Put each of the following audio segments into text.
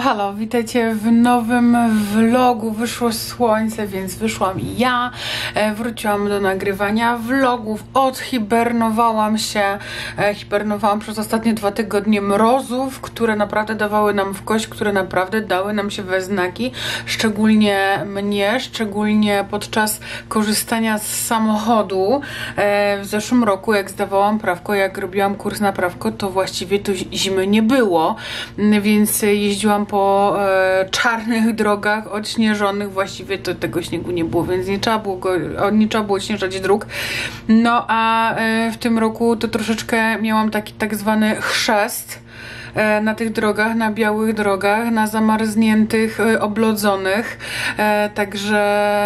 Halo, witajcie w nowym vlogu. Wyszło słońce, więc wyszłam i ja. Wróciłam do nagrywania vlogów. Odhibernowałam się. Hibernowałam przez ostatnie 2 tygodnie mrozów, które naprawdę dawały nam w kość, które naprawdę dały nam się we znaki. Szczególnie mnie, szczególnie podczas korzystania z samochodu. W zeszłym roku, jak zdawałam prawko, jak robiłam kurs na prawko, to właściwie to zimy nie było, więc jeździłam po czarnych drogach odśnieżonych, właściwie to tego śniegu nie było, więc nie trzeba było odśnieżać dróg. No a w tym roku to troszeczkę miałam taki tak zwany chrzest na tych drogach, na białych drogach, na zamarzniętych, oblodzonych, także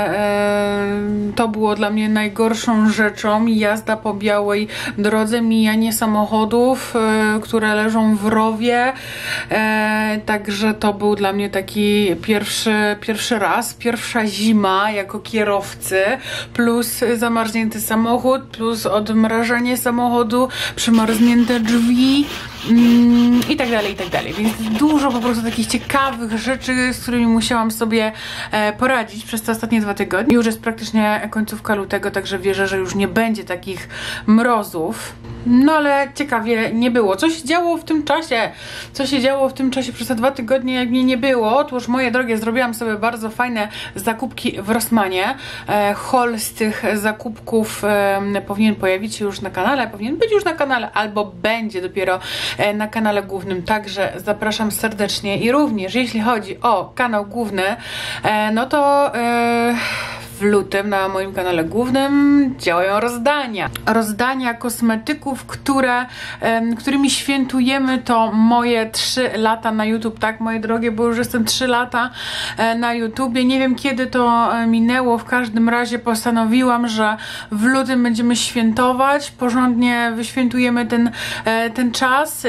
to było dla mnie najgorszą rzeczą. Jazda po białej drodze, mijanie samochodów, które leżą w rowie, także to był dla mnie taki pierwszy raz, pierwsza zima jako kierowcy, plus zamarznięty samochód, plus odmrażanie samochodu, przymarznięte drzwi, i tak dalej, i tak dalej. Więc dużo po prostu takich ciekawych rzeczy, z którymi musiałam sobie poradzić przez te ostatnie 2 tygodnie. Już jest praktycznie końcówka lutego, także wierzę, że już nie będzie takich mrozów. No ale ciekawie nie było. Co się działo w tym czasie? Co się działo w tym czasie przez te 2 tygodnie, jak mnie nie było? Otóż, moje drogie, zrobiłam sobie bardzo fajne zakupki w Rossmanie. Haul z tych zakupków powinien pojawić się już na kanale, powinien być już na kanale, albo będzie dopiero na kanale głównym, także zapraszam serdecznie. I również jeśli chodzi o kanał główny, no to w lutym na moim kanale głównym działają rozdania. Rozdania kosmetyków, którymi świętujemy to moje 3 lata na YouTube, tak moje drogie, bo już jestem 3 lata na YouTubie. Nie wiem, kiedy to minęło, w każdym razie postanowiłam, że w lutym będziemy świętować, porządnie wyświętujemy ten czas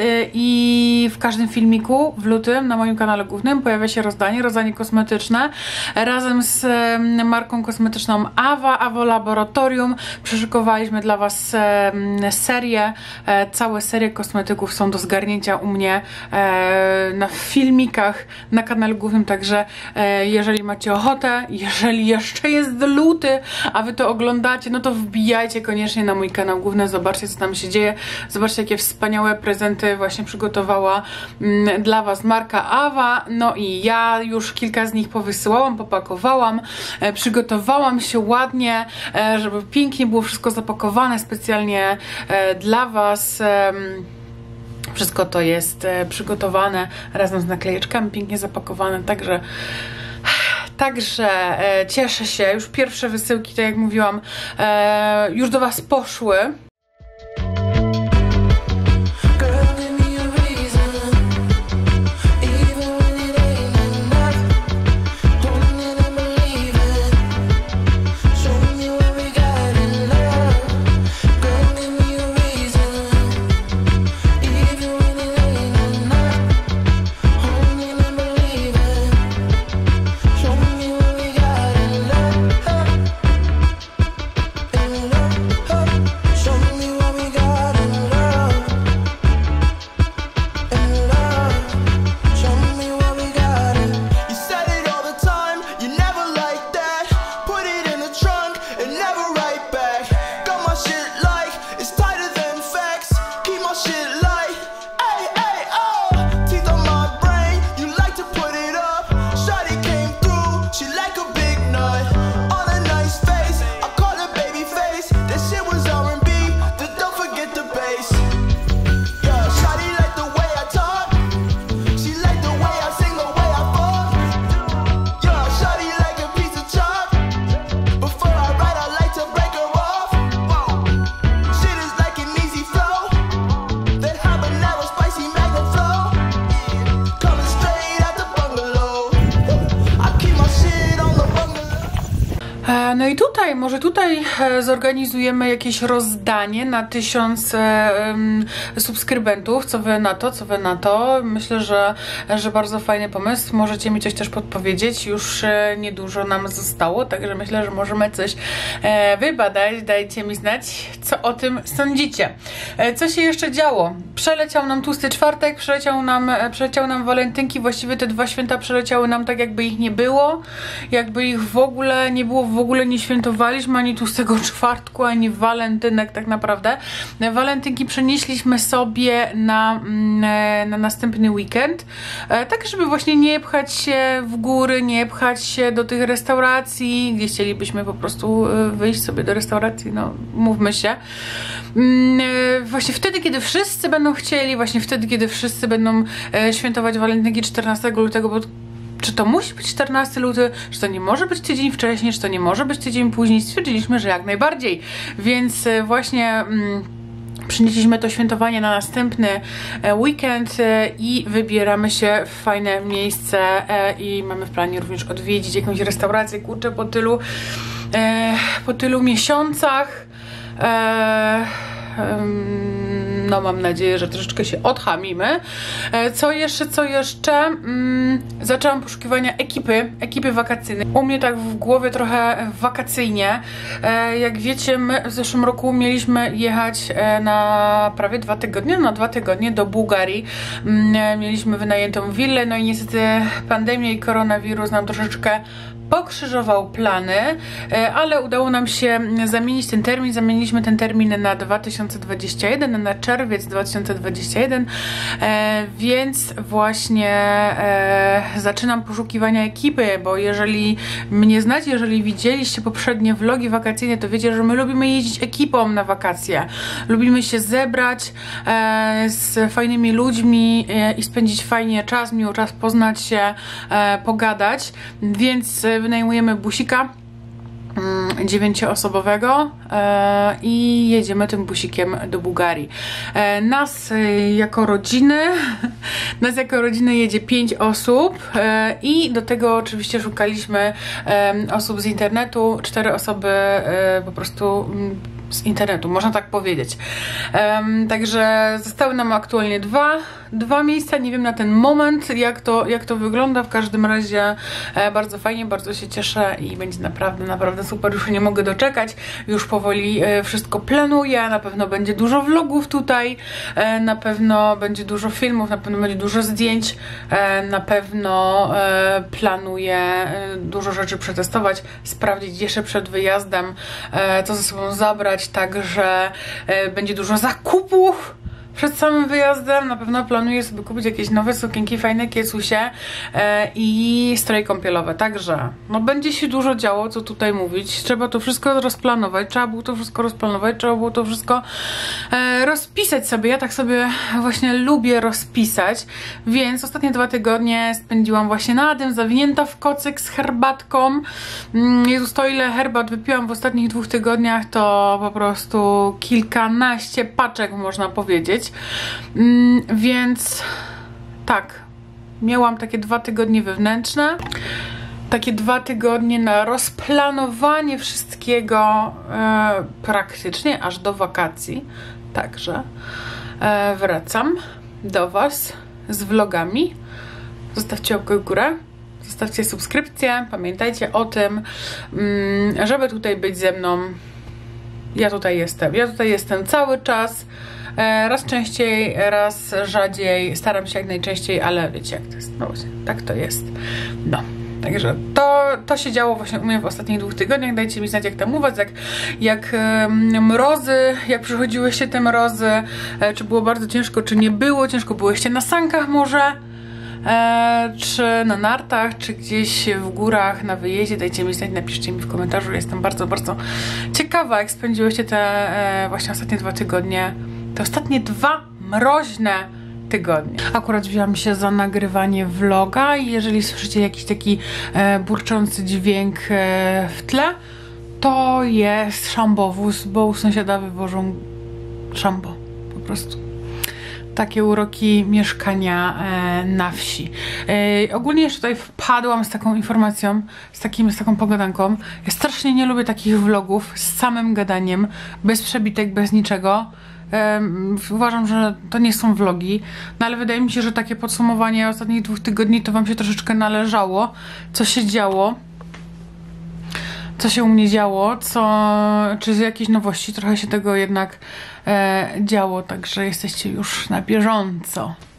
i w każdym filmiku w lutym na moim kanale głównym pojawia się rozdanie kosmetyczne razem z marką kosmetyczną Avo Laboratorium. Przyszykowaliśmy dla Was serię, całe serie kosmetyków są do zgarnięcia u mnie na filmikach na kanale głównym, także jeżeli macie ochotę, jeżeli jeszcze jest luty, a Wy to oglądacie, no to wbijajcie koniecznie na mój kanał główny, zobaczcie, co tam się dzieje, zobaczcie, jakie wspaniałe prezenty właśnie przygotowała dla Was marka Ava. No i ja już kilka z nich powysyłałam, popakowałam, przygotowałam się ładnie, żeby pięknie było wszystko zapakowane specjalnie dla Was. Wszystko to jest przygotowane razem z naklejeczkami, pięknie zapakowane, także cieszę się. Już pierwsze wysyłki, tak jak mówiłam, już do Was poszły. Show No i tutaj, może tutaj zorganizujemy jakieś rozdanie na 1000 subskrybentów. Co wy na to? Co wy na to? Myślę, że bardzo fajny pomysł. Możecie mi coś też podpowiedzieć. Już niedużo nam zostało, także myślę, że możemy coś wybadać. Dajcie mi znać, co o tym sądzicie. Co się jeszcze działo? Przeleciał nam tłusty czwartek, przeleciał nam walentynki. Właściwie te 2 święta przeleciały nam tak, jakby ich nie było. Jakby ich w ogóle nie było, w ogóle nie świętowaliśmy ani tłustego czwartku, ani walentynek tak naprawdę. Walentynki przenieśliśmy sobie na następny weekend, tak żeby właśnie nie pchać się w góry, nie pchać się do tych restauracji, gdzie chcielibyśmy po prostu wyjść sobie do restauracji, no mówmy się. Właśnie wtedy, kiedy wszyscy będą chcieli, właśnie wtedy, kiedy wszyscy będą świętować walentynki 14 lutego, bo czy to musi być 14 luty, czy to nie może być tydzień wcześniej, czy to nie może być tydzień później, stwierdziliśmy, że jak najbardziej. Więc właśnie przynieśliśmy to świętowanie na następny weekend i wybieramy się w fajne miejsce i mamy w planie również odwiedzić jakąś restaurację, kurczę, po tylu miesiącach. No mam nadzieję, że troszeczkę się odchamimy. Co jeszcze? Zaczęłam poszukiwania ekipy wakacyjnej. U mnie tak w głowie trochę wakacyjnie. Jak wiecie, my w zeszłym roku mieliśmy jechać na prawie 2 tygodnie, na 2 tygodnie do Bułgarii. Mieliśmy wynajętą willę, no i niestety pandemia i koronawirus nam troszeczkę pokrzyżował plany, ale udało nam się zamienić ten termin. Zamieniliśmy ten termin na 2021, na czerwiec 2021, więc właśnie zaczynam poszukiwania ekipy, bo jeżeli mnie znacie, jeżeli widzieliście poprzednie vlogi wakacyjne, to wiecie, że my lubimy jeździć ekipą na wakacje. Lubimy się zebrać z fajnymi ludźmi i spędzić fajnie czas, miło czas, poznać się, pogadać, więc wynajmujemy busika 9-osobowego i jedziemy tym busikiem do Bułgarii. Nas jako rodziny jedzie 5 osób i do tego oczywiście szukaliśmy osób z internetu, 4 osoby po prostu z internetu, można tak powiedzieć. Także zostały nam aktualnie dwa miejsca. Nie wiem na ten moment, jak to wygląda. W każdym razie bardzo fajnie, bardzo się cieszę i będzie naprawdę super. Już nie mogę doczekać. Już powoli wszystko planuję. Na pewno będzie dużo vlogów tutaj. Na pewno będzie dużo filmów, na pewno będzie dużo zdjęć. Na pewno planuję dużo rzeczy przetestować, sprawdzić jeszcze przed wyjazdem, co ze sobą zabrać. Także będzie dużo zakupów przed samym wyjazdem. Na pewno planuję sobie kupić jakieś nowe sukienki, fajne kiecusie i stroje kąpielowe. Także no będzie się dużo działo, co tutaj mówić. Trzeba to wszystko rozplanować, trzeba było to wszystko rozpisać sobie. Ja tak sobie właśnie lubię rozpisać, więc ostatnie 2 tygodnie spędziłam właśnie na tym, zawinięta w kocyk z herbatką. Jezus, to ile herbat wypiłam w ostatnich 2 tygodniach, to po prostu kilkanaście paczek, można powiedzieć. Więc tak, miałam takie 2 tygodnie wewnętrzne, takie 2 tygodnie na rozplanowanie wszystkiego praktycznie aż do wakacji. Także wracam do Was z vlogami. Zostawcie łapkę w górę, zostawcie subskrypcję, pamiętajcie o tym, żeby tutaj być ze mną. Ja tutaj jestem cały czas. Raz częściej, raz rzadziej. Staram się jak najczęściej, ale wiecie jak to jest. No właśnie, tak to jest. No, także to się działo właśnie u mnie w ostatnich 2 tygodniach. Dajcie mi znać, jak tam u Was, jak mrozy, jak przychodziłyście te mrozy, czy było bardzo ciężko, czy nie było ciężko. Byłyście na sankach może? Czy na nartach, czy gdzieś w górach, na wyjeździe. Dajcie mi znać, napiszcie mi w komentarzu. Jestem bardzo ciekawa, jak spędziłyście te właśnie ostatnie 2 tygodnie. Te ostatnie 2 mroźne tygodnie. Akurat wzięłam się za nagrywanie vloga i jeżeli słyszycie jakiś taki burczący dźwięk w tle, to jest szambowóz, bo u sąsiada wywożą szambo. Po prostu. takie uroki mieszkania na wsi. Ogólnie jeszcze tutaj wpadłam z taką informacją, z taką pogadanką. Ja strasznie nie lubię takich vlogów z samym gadaniem, bez przebitek, bez niczego. Uważam, że to nie są vlogi, no ale wydaje mi się, że takie podsumowanie ostatnich 2 tygodni to wam się troszeczkę należało. Co się działo? Co się u mnie działo, czy jakieś nowości, trochę się tego jednak działo, także jesteście już na bieżąco.